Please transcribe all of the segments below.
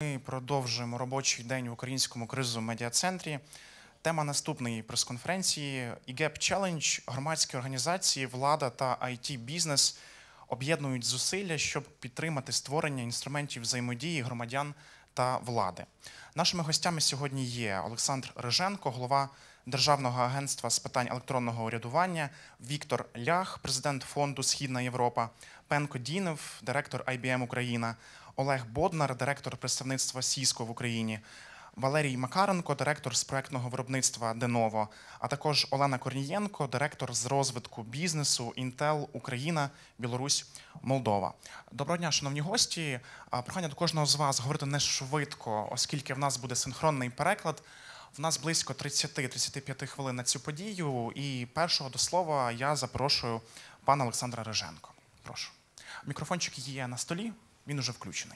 Ми продовжуємо робочий день в Українському кризовому медіа-центрі. Тема наступної прес-конференції «eGap Challenge». Громадські організації, влада та IT-бізнес об'єднують зусилля, щоб підтримати створення інструментів взаємодії громадян та влади. Нашими гостями сьогодні є Олександр Риженко, голова Державного агентства з питань електронного урядування, Віктор Лях, президент фонду «Східна Європа», Пенко Дінев, директор IBM Україна, Олег Боднар, директор представництва Cisco в Україні, Валерій Макаренко, директор з проектного виробництва Деново, а також Олена Корнієнко, директор з розвитку бізнесу Intel Україна, Білорусь, Молдова. Доброго дня, шановні гості. Прохання до кожного з вас говорити не швидко, оскільки в нас буде синхронний переклад. В нас близько 30-35 хвилин на цю подію. І першого до слова я запрошую пана Олександра Риженко. Прошу. Мікрофончик є на столі, він уже включений.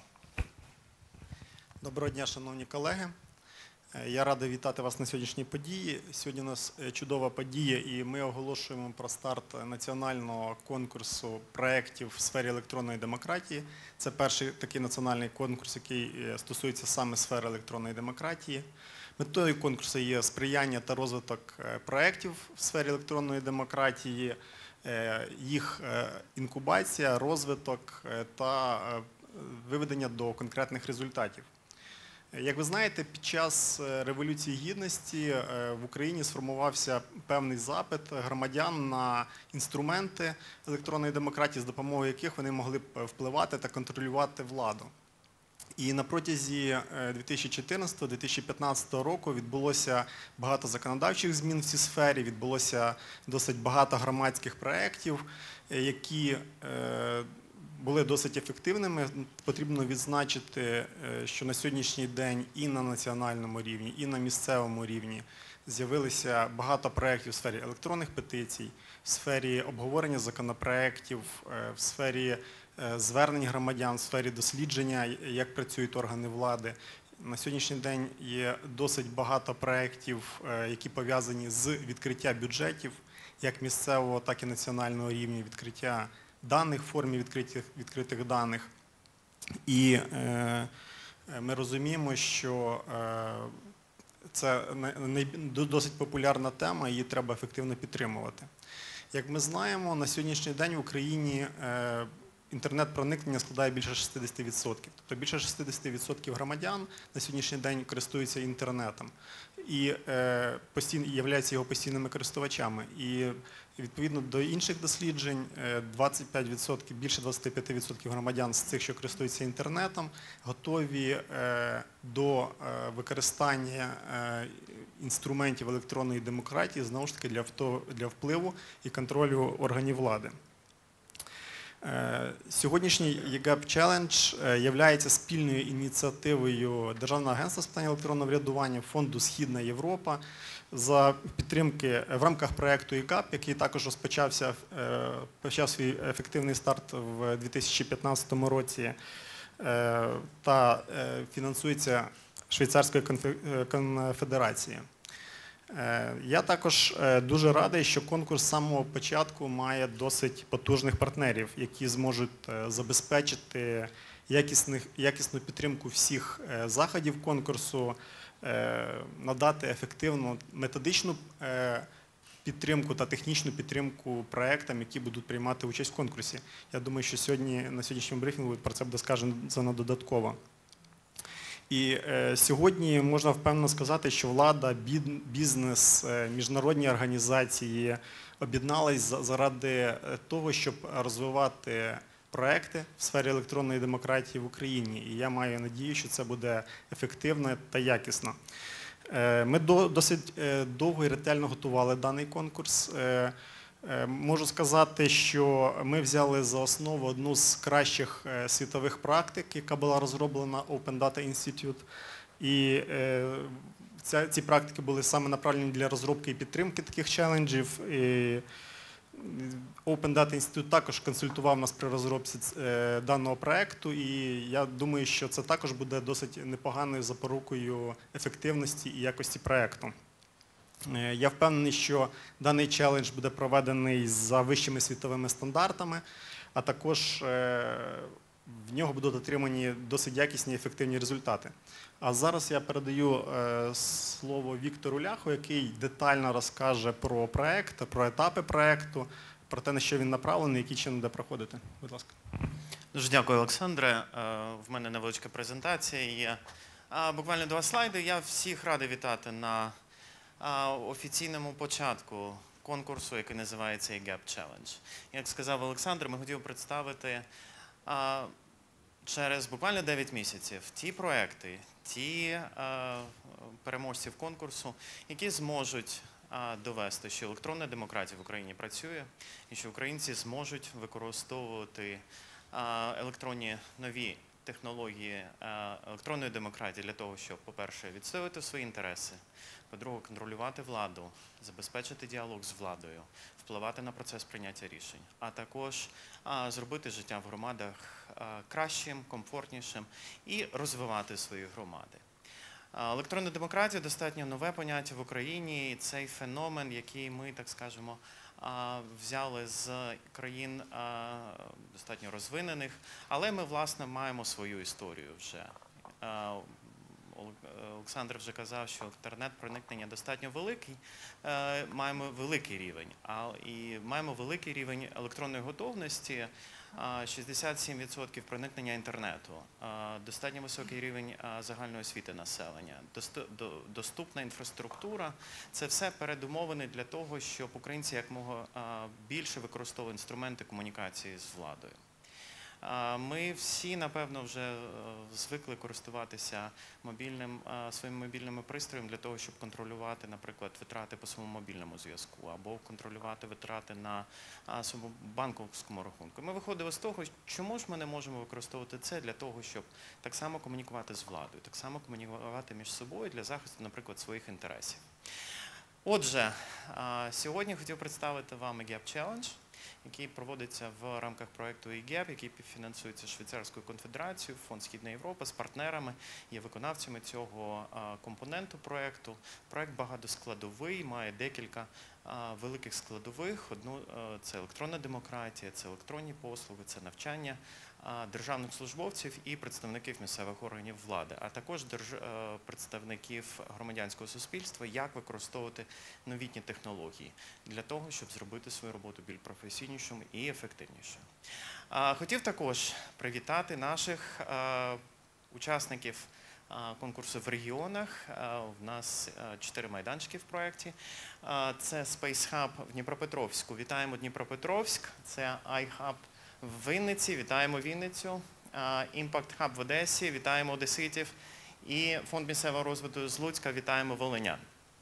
Доброго дня, шановні колеги. Я радий вітати вас на сьогоднішній події. Сьогодні у нас чудова подія, і ми оголошуємо про старт національного конкурсу проєктів в сфері електронної демократії. Це перший такий національний конкурс, який стосується саме сфери електронної демократії. Метою конкурсу є сприяння та розвиток проєктів в сфері електронної демократії, їх інкубація, розвиток та виведення до конкретних результатів. Як ви знаєте, під час Революції Гідності в Україні сформувався певний запит громадян на інструменти електронної демократії, з допомогою яких вони могли б впливати та контролювати владу. І на протязі 2014-2015 року відбулося багато законодавчих змін в цій сфері, відбулося досить багато громадських проєктів, які були досить ефективними. Потрібно відзначити, що на сьогоднішній день і на національному рівні, і на місцевому рівні з'явилися багато проєктів в сфері електронних петицій, в сфері обговорення законопроєктів, в сфері звернень громадян, в сфері дослідження, як працюють органи влади. На сьогоднішній день є досить багато проєктів, які пов'язані з відкриттям бюджетів, як місцевого, так і національного рівня, відкриття даних в формі відкритих даних. І ми розуміємо, що це досить популярна тема, її треба ефективно підтримувати. Як ми знаємо, на сьогоднішній день в Україні інтернет-проникнення складає більше 60%. Тобто більше 60% громадян на сьогоднішній день користуються інтернетом і являються його постійними користувачами. І відповідно до інших досліджень, більше 25% громадян з цих, що користуються інтернетом, готові до використання інструментів електронної демократії, знову ж таки, для впливу і контролю органів влади. Сьогоднішній eGap Challenge є спільною ініціативою Державного агентства з питань електронного врядування, фонду «Східна Європа» за підтримки в рамках проєкту eGap, який також почав свій ефективний старт в 2015 році та фінансується Швейцарською конфедерацією. Я також дуже радий, що конкурс з самого початку має досить потужних партнерів, які зможуть забезпечити якісну підтримку всіх заходів конкурсу, надати ефективну методичну підтримку та технічну підтримку проєктам, які будуть приймати участь в конкурсі. Я думаю, що на сьогоднішньому брифінгу про це буде сказано додатково. І сьогодні можна впевнено сказати, що влада, бізнес, міжнародні організації об'єднались заради того, щоб розвивати проекти в сфері електронної демократії в Україні. І я маю надію, що це буде ефективно та якісно. Ми досить довго і ретельно готували даний конкурс. Можу сказати, що ми взяли за основу одну з кращих світових практик, яка була розроблена Open Data Institute. І ці практики були саме направлені для розробки і підтримки таких челенджів. І Open Data Institute також консультував нас при розробці даного проєкту, і я думаю, що це також буде досить непоганою запорукою ефективності і якості проєкту. Я впевнений, що даний челендж буде проведений за вищими світовими стандартами, а також в нього будуть отримані досить якісні і ефективні результати. А зараз я передаю слово Віктору Ляху, який детально розкаже про проект, про етапи проекту, про те, на що він направлений, який чином буде проходити. Будь ласка. Дуже дякую, Олександре. В мене невеличка презентація є. Буквально 2 слайди. Я всіх радий вітати на офіційному початку конкурсу, який називається eGap Challenge. Як сказав Олександр, ми хотіли представити через буквально 9 місяців ті проекти, ті переможців конкурсу, які зможуть довести, що електронна демократія в Україні працює і що українці зможуть використовувати електронні нові технології електронної демократії для того, щоб, по-перше, відстоювати свої інтереси, по-друге, контролювати владу, забезпечити діалог з владою, впливати на процес прийняття рішень, а також зробити життя в громадах кращим, комфортнішим і розвивати свої громади. Електронна демократія достатньо нове поняття в Україні, і цей феномен, який ми, так скажемо, взяли з країн достатньо розвинених, але ми, власне, маємо свою історію вже. Олександр вже казав, що інтернет-проникнення достатньо великий, маємо великий рівень, і маємо великий рівень електронної готовності, 67% проникнення інтернету, достатньо високий рівень загальної освіти населення, доступна інфраструктура. Це все передумовини для того, щоб українці якомога більше використовували інструменти комунікації з владою. Ми всі, напевно, вже звикли користуватися своїми мобільними пристроями для того, щоб контролювати, наприклад, витрати по своєму мобільному зв'язку або контролювати витрати на своєму банківському рахунку. Ми виходили з того, чому ж ми не можемо використовувати це для того, щоб так само комунікувати з владою, так само комунікувати між собою для захисту, наприклад, своїх інтересів. Отже, сьогодні хотів представити вам eGap Challenge, який проводиться в рамках проєкту eGap, який фінансується Швейцарською конфедерацією, Фонд Східна Європа з партнерами, є виконавцями цього компоненту проєкту. Проєкт багатоскладовий, має декілька великих складових. Одну – це електронна демократія, це електронні послуги, це навчання державних службовців і представників місцевих органів влади, а також представників громадянського суспільства, як використовувати новітні технології для того, щоб зробити свою роботу більш професійнішою і ефективнішою. Хотів також привітати наших учасників конкурсу в регіонах. У нас 4 майданчики в проєкті. Це Space Hub в Дніпропетровську. Вітаємо Дніпропетровськ. Це iHub в Вінниці. Вітаємо Вінницю. Impact Hub в Одесі. Вітаємо одеситів. І Фонд місцевого розвитку з Луцька. Вітаємо волинян.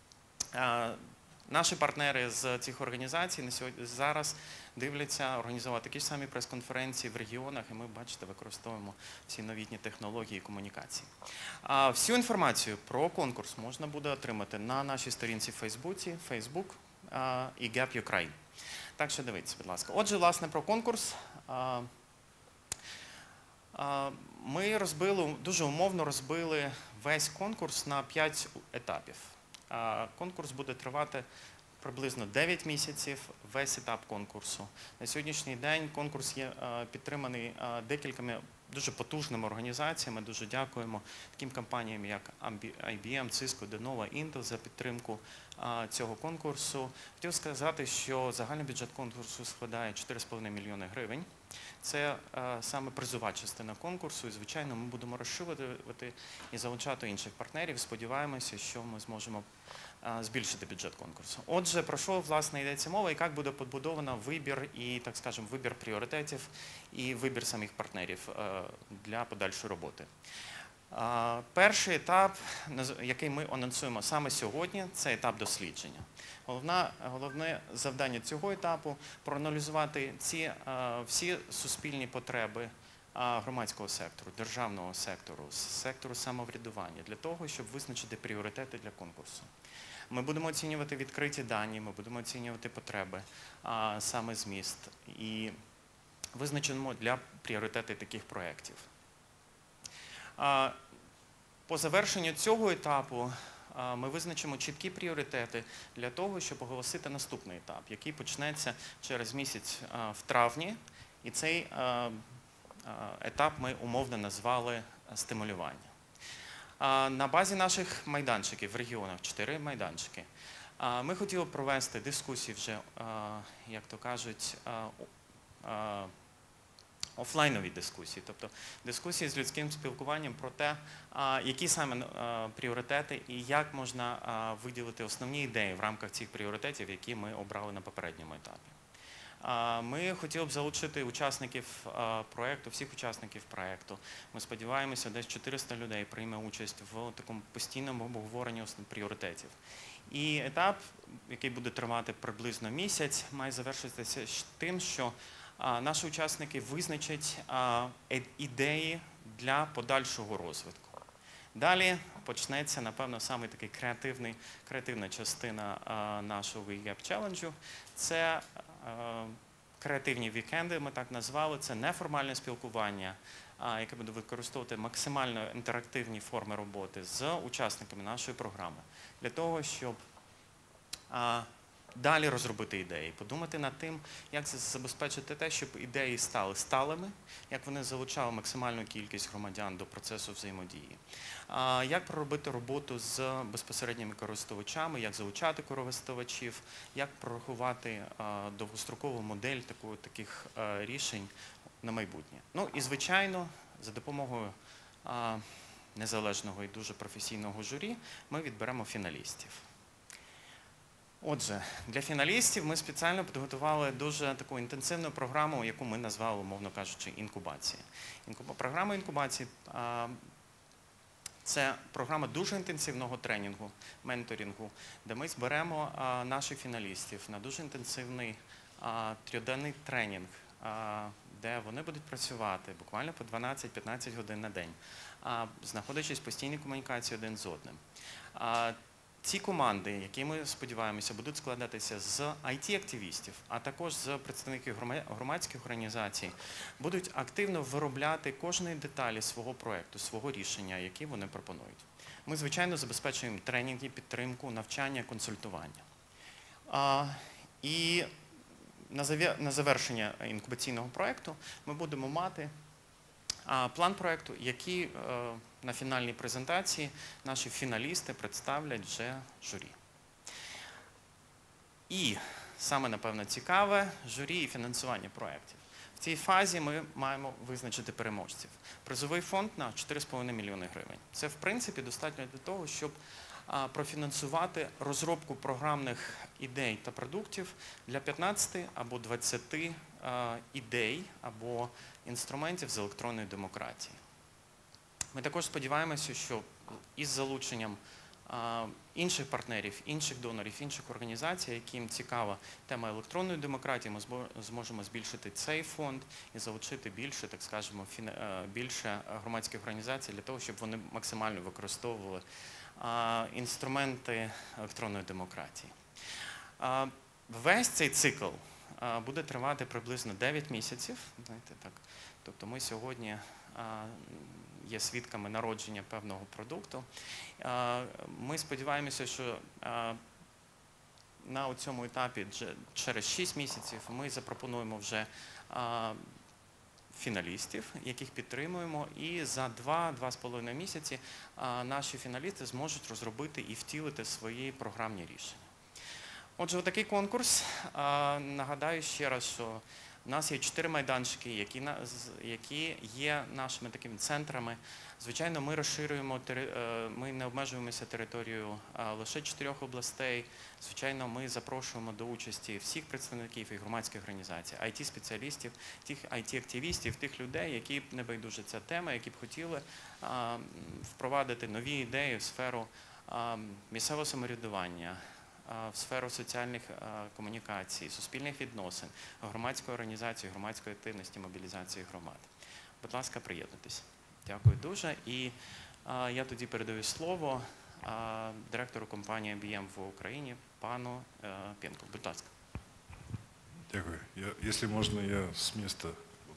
Наші партнери з цих організацій зараз дивляться організувати такі ж самі прес-конференції в регіонах, і ми, бачите, використовуємо всі новітні технології комунікації. Всю інформацію про конкурс можна буде отримати на нашій сторінці в Фейсбуці, Facebook eGap Ukraine. Так що дивіться, будь ласка. Отже, власне, про конкурс. Ми дуже умовно розбили весь конкурс на 5 етапів. Конкурс буде тривати приблизно 9 місяців, весь етап конкурсу. На сьогоднішній день конкурс є підтриманий декількома дуже потужними організаціями. Дуже дякуємо таким компаніям, як IBM, Cisco, Lenovo, Intel за підтримку цього конкурсу. Хотів сказати, що загальний бюджет конкурсу складає 4,5 мільйони гривень. Це саме призова частина конкурсу, і, звичайно, ми будемо розширювати і залучати інших партнерів. Сподіваємося, що ми зможемо збільшити бюджет конкурсу. Отже, про що, власне, йдеться мова і як буде побудовано вибір і, так скажемо, вибір пріоритетів і вибір самих партнерів для подальшої роботи. Перший етап, який ми анонсуємо саме сьогодні, це етап дослідження. Головне завдання цього етапу – проаналізувати всі суспільні потреби громадського сектору, державного сектору, сектору самоврядування, для того, щоб визначити пріоритети для конкурсу. Ми будемо оцінювати відкриті дані, ми будемо оцінювати потреби, саме зміст, і визначимо для пріоритети таких проєктів. По завершенню цього етапу ми визначимо чіткі пріоритети для того, щоб оголосити наступний етап, який почнеться через місяць в травні. І цей етап ми умовно назвали стимулювання. На базі наших майданчиків в регіонах, 4 майданчики, ми хотіли провести дискусії вже, як то кажуть, офлайнові дискусії, тобто дискусії з людським спілкуванням про те, які саме пріоритети і як можна виділити основні ідеї в рамках цих пріоритетів, які ми обрали на попередньому етапі. Ми хотіли б залучити учасників проєкту, всіх учасників проєкту. Ми сподіваємося, десь 400 людей прийме участь в такому постійному обговоренні основних пріоритетів. І етап, який буде тривати приблизно місяць, має завершитися тим, що наші учасники визначать ідеї для подальшого розвитку. Далі почнеться, напевно, саме такий креативна частина нашого WeGap Challenge. Це креативні вікенди, ми так назвали, це неформальне спілкування, яке буде використовувати максимально інтерактивні форми роботи з учасниками нашої програми, для того, щоб далі розробити ідеї, подумати над тим, як забезпечити те, щоб ідеї стали сталими, як вони залучали максимальну кількість громадян до процесу взаємодії, як проробити роботу з безпосередніми користувачами, як залучати користувачів, як прорахувати довгострокову модель таких рішень на майбутнє. Ну і, звичайно, за допомогою незалежного і дуже професійного журі ми відберемо фіналістів. Отже, для фіналістів ми спеціально підготували дуже таку інтенсивну програму, яку ми назвали, умовно кажучи, інкубація. Програма інкубації – це програма дуже інтенсивного тренінгу, менторингу, де ми зберемо наших фіналістів на дуже інтенсивний триденний тренінг, де вони будуть працювати буквально по 12-15 годин на день, знаходячись в постійній комунікації один з одним. Ці команди, які ми сподіваємося, будуть складатися з IT-активістів, а також з представників громадських організацій, будуть активно виробляти кожної деталі свого проєкту, свого рішення, які вони пропонують. Ми, звичайно, забезпечуємо тренінги, підтримку, навчання, консультування. І на завершення інкубаційного проєкту ми будемо мати план проєкту, який на фінальній презентації наші фіналісти представлять вже журі. І саме, напевно, цікаве – журі і фінансування проєктів. В цій фазі ми маємо визначити переможців. Призовий фонд на 4,5 мільйони гривень. Це, в принципі, достатньо для того, щоб профінансувати розробку програмних ідей та продуктів для 15 або 20 ідей або інструментів з електронної демократії. Ми також сподіваємося, що із залученням інших партнерів, інших донорів, інших організацій, яким цікава тема електронної демократії, ми зможемо збільшити цей фонд і залучити більше, так скажемо, більше громадських організацій для того, щоб вони максимально використовували інструменти електронної демократії. Весь цей цикл буде тривати приблизно 9 місяців. Знаєте, так. Тобто ми сьогодні є свідками народження певного продукту. Ми сподіваємося, що на цьому етапі через 6 місяців ми запропонуємо вже фіналістів, яких підтримуємо, і за 2-2,5 місяці наші фіналісти зможуть розробити і втілити свої програмні рішення. Отже, отакий конкурс. Нагадаю ще раз, що у нас є 4 майданчики, які є нашими такими центрами. Звичайно, ми розширюємо, ми не обмежуємося територією лише 4 областей. Звичайно, ми запрошуємо до участі всіх представників і громадських організацій, IT-спеціалістів, тих IT-активістів, тих людей, які не байдуже ця тема, які б хотіли впровадити нові ідеї в сферу місцевого самоврядування, в сферу соціальних комунікацій, суспільних відносин, громадської організації, громадської активності, мобілізації громад. Будь ласка, приєднуйтесь. Дякую дуже. І я тоді передаю слово директору компанії IBM в Україні, пану Пенку. Будь ласка. Дякую. Если можно, я с места.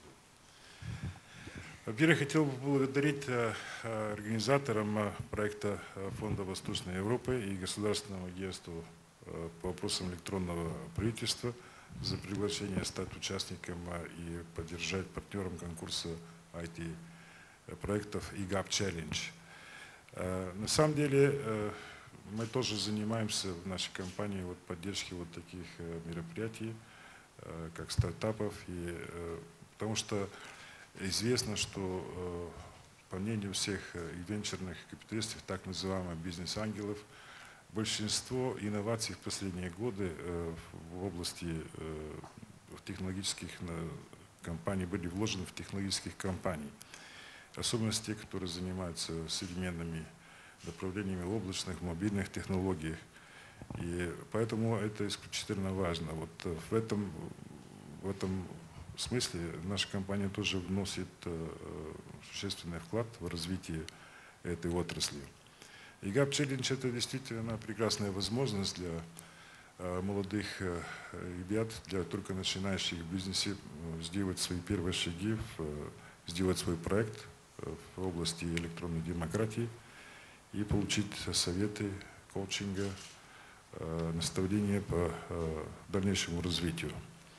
Во-первых, хотел бы поблагодарить организаторам проекта Фонда Восточной Европы и Государственному агентству по вопросам электронного правительства за приглашение стать участником и поддержать партнером конкурса IT-проектов eGap Challenge. На самом деле мы тоже занимаемся в нашей компании поддержкой таких мероприятий, как стартапов, потому что известно, что по мнению всех венчурных капиталистов, так называемых бизнес-ангелов, большинство инноваций в последние годы в области технологических компаний были вложены в технологических компаний. Особенно те, которые занимаются современными направлениями облачных, мобильных технологий. И поэтому это исключительно важно. В этом смысле наша компания тоже вносит существенный вклад в развитие этой отрасли. eGap Challenge — это действительно прекрасная возможность для молодых ребят, для только начинающих в бизнесе сделать свои первые шаги, сделать свой проект в области электронной демократии и получить советы, коучинга, наставления по дальнейшему развитию.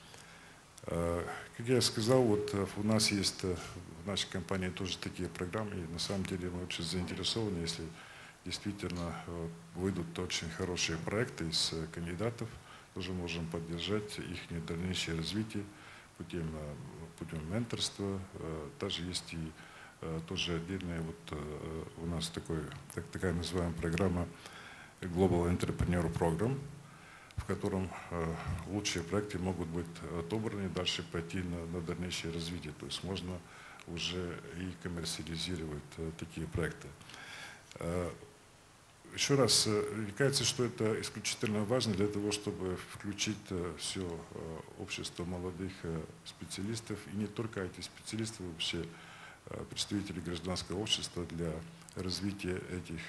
Как я сказал, у нас есть в нашей компании тоже такие программы, и на самом деле мы очень заинтересованы, если действительно выйдут очень хорошие проекты из кандидатов, тоже можем поддержать их дальнейшее развитие путем менторства. Также есть и тоже отдельная у нас такая называемая программа Global Entrepreneur Program, в котором лучшие проекты могут быть отобраны и дальше пойти на дальнейшее развитие. То есть можно уже и коммерциализировать такие проекты. Еще раз, мне кажется, что это исключительно важно для того, чтобы включить все общество молодых специалистов, и не только IT-специалистов, вообще представителей гражданского общества для развития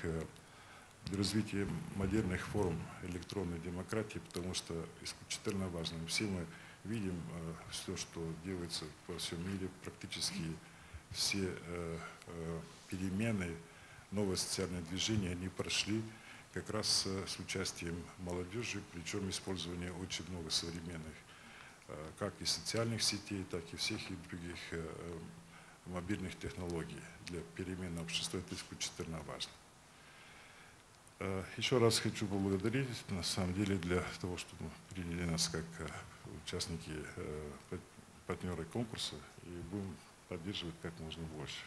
модерных форм электронной демократии, потому что исключительно важно. Все мы видим все, что делается по всему мире, практически все перемены, новые социальные движения, они прошли как раз с участием молодежи, причем использование очень много современных, как и социальных сетей, так и всех и других мобильных технологий для перемены общества. Это исключительно важно. Еще раз хочу поблагодарить, на самом деле, для того, что приняли нас как участники, партнеры конкурса, и будем поддерживать как можно больше.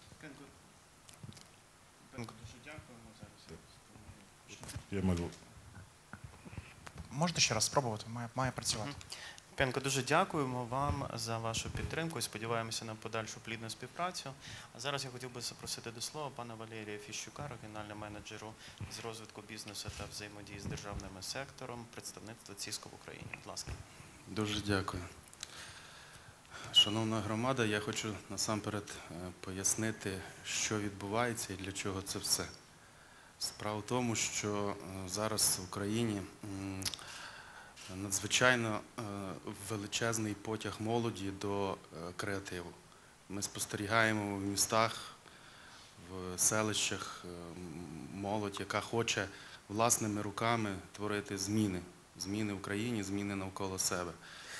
Дуже дякуємо зараз. Я могу. Можете ще раз спробувати? Має працювати. Пенко, дуже дякуємо вам за вашу підтримку і сподіваємося на подальшу плідну співпрацю. А зараз я хотів би запросити до слова пана Валерія Фіщука, регіонального менеджеру з розвитку бізнесу та взаємодії з державним сектором представництва Cisco в Україні. Будь ласка. Дуже дякую. Шановна громада, я хочу насамперед пояснити, що відбувається і для чого це все. Справа в тому, що зараз в Україні надзвичайно величезний потяг молоді до креативу. Ми спостерігаємо в містах, в селищах молодь, яка хоче власними руками творити зміни. Зміни в країні, зміни навколо себе.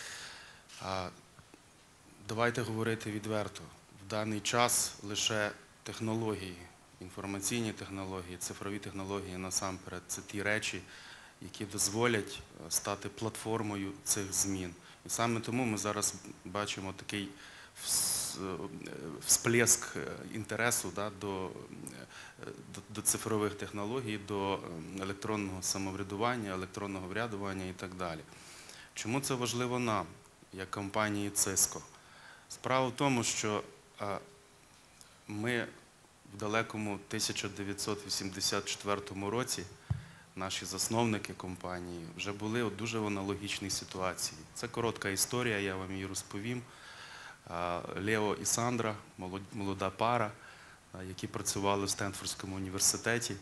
Давайте говорити відверто. В даний час лише технології, інформаційні технології, цифрові технології насамперед – це ті речі, які дозволять стати платформою цих змін. І саме тому ми зараз бачимо такий всплеск інтересу до цифрових технологій, до електронного самоврядування, електронного врядування і так далі. Чому це важливо нам, як компанії Cisco? Справа в тому, що ми в далекому 1984 році, наші засновники компанії, вже були у дуже аналогічній ситуації. Це коротка історія, я вам її розповім. Лео і Сандра, молода пара, які працювали в Стенфордському університеті,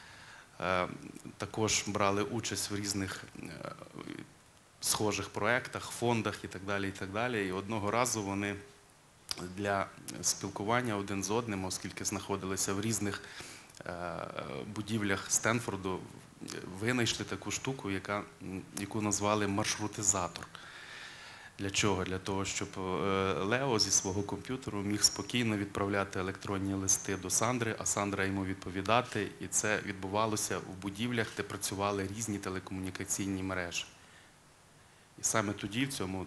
також брали участь в різних схожих проєктах, фондах і так далі, і так далі. І одного разу вони для спілкування один з одним, оскільки знаходилися в різних будівлях Стенфорду, винайшли таку штуку, яку назвали маршрутизатор. Для чого? Для того, щоб Лео зі свого комп'ютеру міг спокійно відправляти електронні листи до Сандри, а Сандра йому відповідати. І це відбувалося в будівлях, де працювали різні телекомунікаційні мережі. І саме тоді, в цьому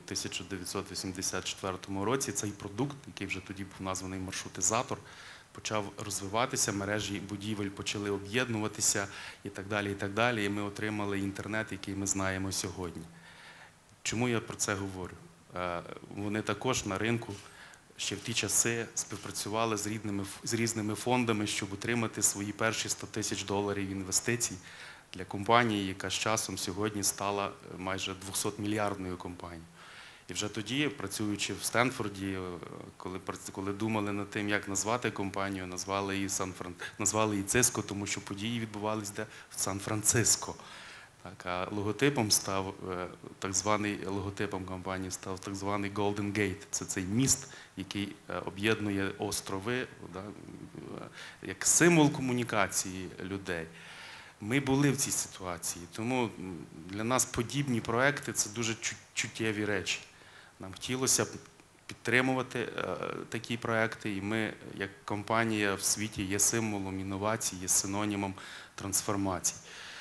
1984 році, цей продукт, який вже тоді був названий маршрутизатор, почав розвиватися, мережі будівель почали об'єднуватися і так далі, і так далі. І ми отримали інтернет, який ми знаємо сьогодні. Чому я про це говорю? Вони також на ринку ще в ті часи співпрацювали з різними фондами, щоб отримати свої перші $100 000 інвестицій для компанії, яка з часом сьогодні стала майже 200-мільярдною компанією. І вже тоді, працюючи в Стенфорді, коли думали над тим, як назвати компанію, назвали її Cisco, тому що події відбувалися де? В Сан-Франциско. Так, а логотипом став, логотипом компанії став так званий Golden Gate. Це цей міст, який об'єднує острови, да, як символ комунікації людей. Ми були в цій ситуації, тому для нас подібні проекти – це дуже чуттєві речі. Нам хотілося б підтримувати такі проекти, і ми, як компанія в світі, є символом інновацій, є синонімом трансформацій.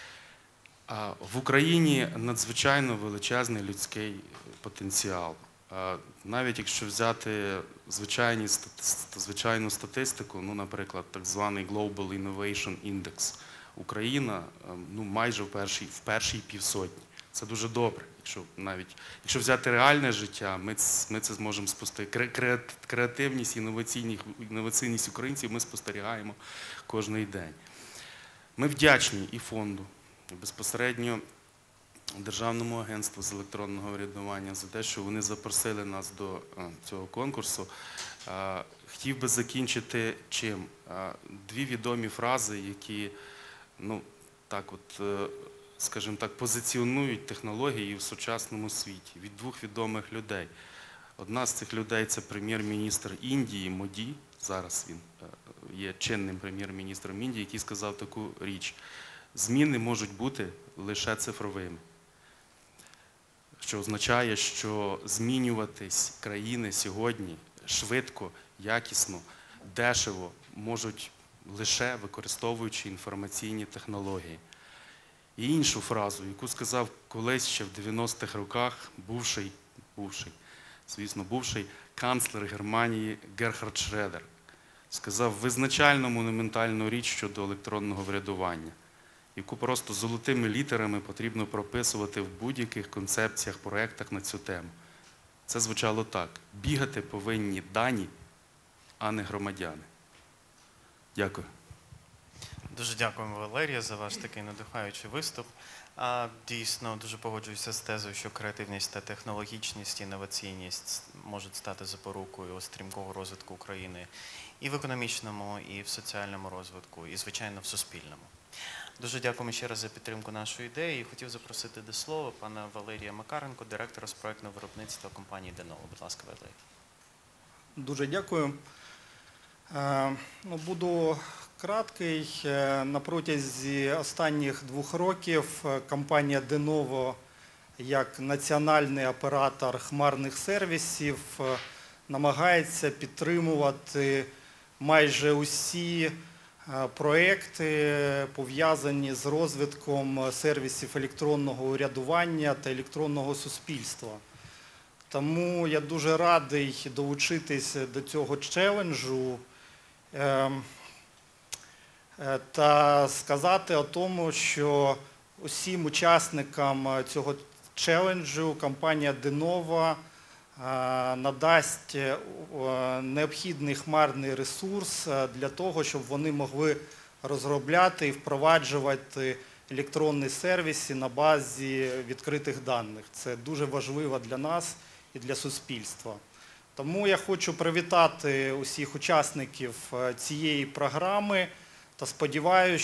А в Україні надзвичайно величезний людський потенціал. Навіть якщо взяти звичайну статистику, ну, наприклад, так званий Global Innovation Index, Україна майже в першій півсотні. Це дуже добре. Якщо взяти реальне життя, ми це зможемо спостерігати. Креативність, інноваційність українців ми спостерігаємо кожен день. Ми вдячні і фонду, і безпосередньо Державному агентству з електронного врядування за те, що вони запросили нас до цього конкурсу. Хотів би закінчити чим? Дві відомі фрази, які, скажімо так, позиціонують технології в сучасному світі від двох відомих людей. Одна з цих людей – це прем'єр-міністр Індії Моді, зараз він є чинним прем'єр-міністром Індії, який сказав таку річ: зміни можуть бути лише цифровими. Що означає, що змінюватись країни сьогодні швидко, якісно, дешево можуть лише використовуючи інформаційні технології. І іншу фразу, яку сказав колись ще в 90-х роках бувший канцлер Германії Герхард Шредер. Сказав визначальну монументальну річ щодо електронного врядування, яку просто золотими літерами потрібно прописувати в будь-яких концепціях, проєктах на цю тему. Це звучало так: бігати повинні дані, а не громадяни. Дякую. Дуже дякуємо, Валерія, за ваш такий надихаючий виступ. Дійсно, дуже погоджуюся з тезою, що креативність та технологічність, інноваційність можуть стати запорукою стрімкого розвитку України і в економічному, і в соціальному розвитку, і, звичайно, в суспільному. Дуже дякуємо ще раз за підтримку нашої ідеї. Хотів запросити до слова пана Валерія Макаренко, директора з проектного виробництва компанії Denovo. Будь ласка, Валерій. Дуже дякую. Буду краткий. На протязі останніх 2 років компанія Denovo, як національний оператор хмарних сервісів, намагається підтримувати майже усі проекти, пов'язані з розвитком сервісів електронного урядування та електронного суспільства. Тому я дуже радий долучитись до цього челенджу та сказати о тому, що усім учасникам цього челенджу компанія Denovo надасть необхідний хмарний ресурс для того, щоб вони могли розробляти і впроваджувати електронні сервіси на базі відкритих даних. Це дуже важливо для нас і для суспільства. Тому я хочу привітати усіх учасників цієї програми та сподіваюся,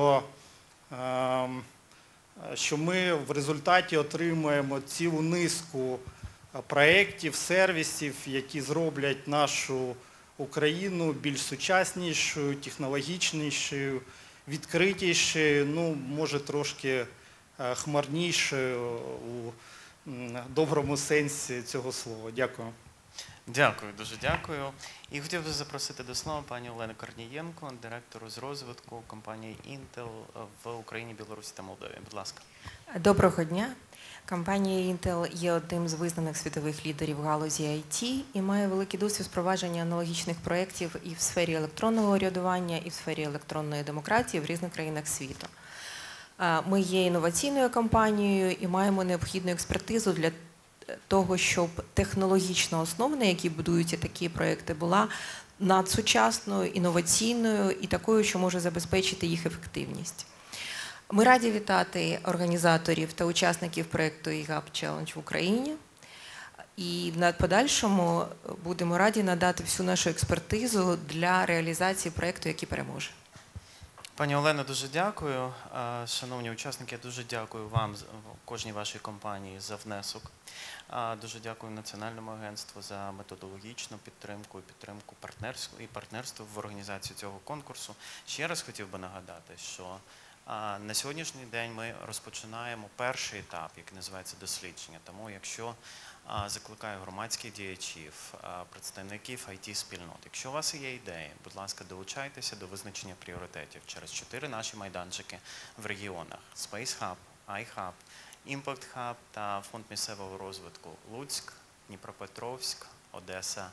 що ми в результаті отримаємо цілу низку проєктів, сервісів, які зроблять нашу Україну більш сучаснішою, технологічнішою, відкритішою, може трошки хмарнішою у доброму сенсі цього слова. Дякую. Дякую, дуже дякую. І хотів би запросити до слова пані Олену Корнієнко, директору з розвитку компанії Intel в Україні, Білорусі та Молдові. Будь ласка. Доброго дня. Компанія Intel є одним з визнаних світових лідерів в галузі IT і має великий досвід впровадження аналогічних проєктів і в сфері електронного урядування, і в сфері електронної демократії в різних країнах світу. Ми є інноваційною компанією і маємо необхідну експертизу для того, щоб технологічна основа, на якій будуються такі проєкти, була надсучасною, інноваційною і такою, що може забезпечити їх ефективність. Ми раді вітати організаторів та учасників проєкту eGap Challenge в Україні. І в подальшому будемо раді надати всю нашу експертизу для реалізації проєкту, який переможе. Пані Олено, дуже дякую. Шановні учасники, я дуже дякую вам, кожній вашій компанії, за внесок. Дуже дякую Національному агентству за методологічну підтримку і підтримку партнерство в організації цього конкурсу. Ще раз хотів би нагадати, що на сьогоднішній день ми розпочинаємо перший етап, який називається дослідження. Тому якщо закликаю громадських діячів, представників IT-спільнот, якщо у вас є ідеї, будь ласка, долучайтеся до визначення пріоритетів через 4 наші майданчики в регіонах: Space Hub, iHub, Impact Hub та Фонд місцевого розвитку Луцьк, Дніпропетровськ, Одеса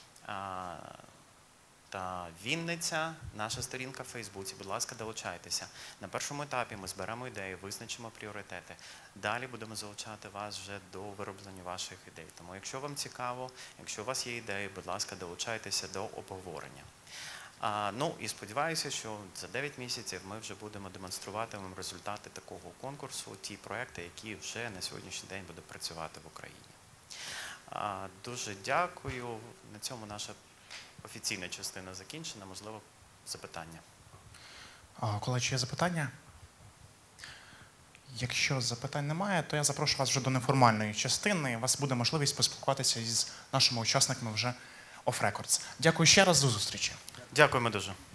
та Вінниця, наша сторінка в Фейсбуці. Будь ласка, долучайтеся. На першому етапі ми зберемо ідеї, визначимо пріоритети. Далі будемо залучати вас вже до вироблення ваших ідей. Тому, якщо вам цікаво, якщо у вас є ідеї, будь ласка, долучайтеся до обговорення. Ну і сподіваюся, що за 9 місяців ми вже будемо демонструвати вам результати такого конкурсу, ті проекти, які вже на сьогоднішній день будуть працювати в Україні. Дуже дякую. На цьому наша офіційна частина закінчена. Можливо, запитання. Колеги, чи є запитання? Якщо запитань немає, то я запрошую вас вже до неформальної частини. У вас буде можливість поспілкуватися із нашими учасниками вже off-records. Дякую ще раз, до зустрічі. Дякуємо дуже.